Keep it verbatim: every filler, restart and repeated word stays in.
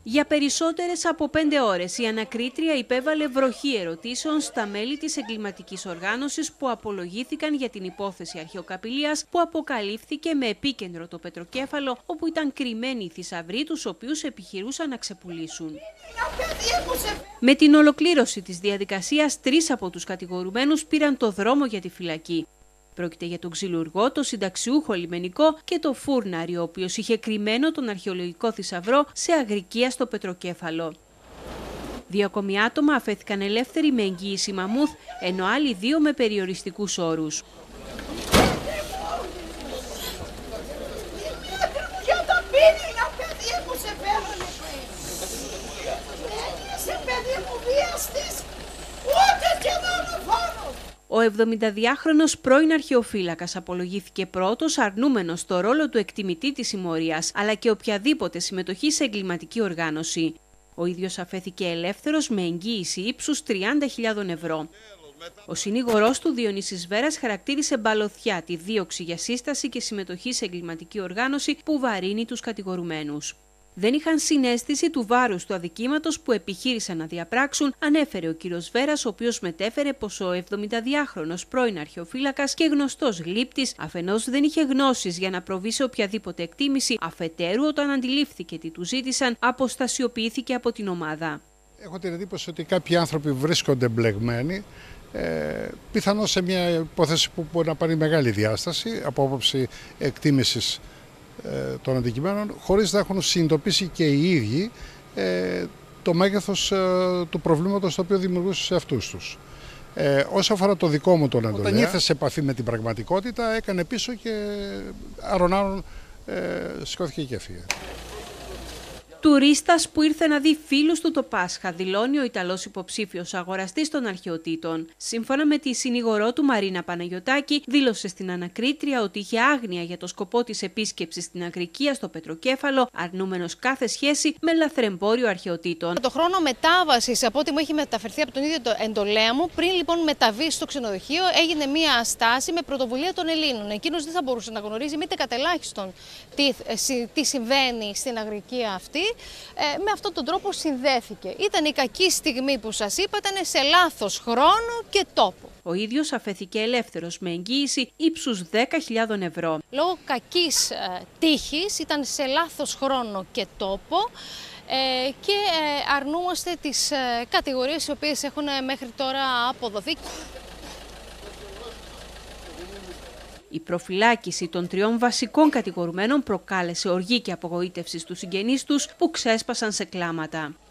Για περισσότερες από πέντε ώρες η ανακρίτρια υπέβαλε βροχή ερωτήσεων στα μέλη της εγκληματικής οργάνωσης που απολογήθηκαν για την υπόθεση αρχαιοκαπηλείας που αποκαλύφθηκε με επίκεντρο το Πετροκέφαλο, όπου ήταν κρυμμένοι οι θησαυροί τους οποίους επιχειρούσαν να ξεπουλήσουν. Με την ολοκλήρωση της διαδικασίας, τρεις από τους κατηγορουμένους πήραν το δρόμο για τη φυλακή. Πρόκειται για τον ξυλουργό, το συνταξιούχο λιμενικό και το φούρναρη, ο οποίος είχε κρυμμένο τον αρχαιολογικό θησαυρό σε αγρικία στο Πετροκέφαλο. Δύο ακόμη άτομα αφέθηκαν ελεύθεροι με εγγύηση μαμούθ, ενώ άλλοι δύο με περιοριστικούς όρους. Ο εβδομηνταδυάχρονος πρώην αρχαιοφύλακας απολογήθηκε πρώτος, αρνούμενος το ρόλο του εκτιμητή της συμμορίας, αλλά και οποιαδήποτε συμμετοχή σε εγκληματική οργάνωση. Ο ίδιος αφέθηκε ελεύθερος με εγγύηση ύψους τριάντα χιλιάδες ευρώ. Ο συνήγορός του, Διονύσης Βέρας, χαρακτήρισε μπαλωθιά τη δίωξη για σύσταση και συμμετοχή σε εγκληματική οργάνωση που βαρύνει τους κατηγορουμένους. Δεν είχαν συναίσθηση του βάρους του αδικήματος που επιχείρησαν να διαπράξουν, ανέφερε ο κύριος Βέρας, ο οποίος μετέφερε πως ο εβδομηνταδυάχρονος πρώην αρχαιοφύλακας και γνωστός γλύπτης αφενός δεν είχε γνώσεις για να προβεί σε οποιαδήποτε εκτίμηση, αφετέρου όταν αντιλήφθηκε τι του ζήτησαν, αποστασιοποιήθηκε από την ομάδα. Έχω την εντύπωση ότι κάποιοι άνθρωποι βρίσκονται μπλεγμένοι, ε, πιθανώς σε μια υπόθεση που μπορεί να πάρει μεγάλη διάσταση από άποψη εκτίμησης των αντικειμένων, χωρίς να έχουν συνειδητοποιήσει και οι ίδιοι ε, το μέγεθος ε, του προβλήματος το οποίο δημιουργούσε σε αυτούς τους. Ε, όσο αφορά το δικό μου τον εντολέα, όταν ήρθε σε επαφή με την πραγματικότητα, έκανε πίσω και άρον-άρον ε, σηκώθηκε και έφυγε. Τουρίστας που ήρθε να δει φίλους του το Πάσχα, δηλώνει ο Ιταλός υποψήφιος αγοραστής των αρχαιοτήτων. Σύμφωνα με τη συνήγορό του Μαρίνα Παναγιωτάκη, δήλωσε στην ανακρίτρια ότι είχε άγνοια για το σκοπό της επίσκεψης στην Αγρικία στο Πετροκέφαλο, αρνούμενος κάθε σχέση με λαθρεμπόριο αρχαιοτήτων. Το χρόνο μετάβασης, από ό,τι μου έχει μεταφερθεί από τον ίδιο το εντολέα μου, πριν λοιπόν μεταβεί στο ξενοδοχείο, έγινε μία στάση με πρωτοβουλία των Ελλήνων. Εκείνος δεν θα μπορούσε να γνωρίζει μήτε κατελάχιστον τι, τι συμβαίνει στην Αγρικία αυτή. Ε, με αυτόν τον τρόπο συνδέθηκε. Ήταν η κακή στιγμή που σας είπα, ήταν σε λάθος χρόνο και τόπο. Ο ίδιος αφέθηκε ελεύθερος με εγγύηση ύψους δέκα χιλιάδες ευρώ. Λόγω κακής ε, τύχης ήταν σε λάθος χρόνο και τόπο ε, και ε, αρνούμαστε τις ε, κατηγορίες οι οποίες έχουν μέχρι τώρα αποδοθεί. Η προφυλάκηση των τριών βασικών κατηγορουμένων προκάλεσε οργή και απογοήτευση στους συγγενείς τους που ξέσπασαν σε κλάματα.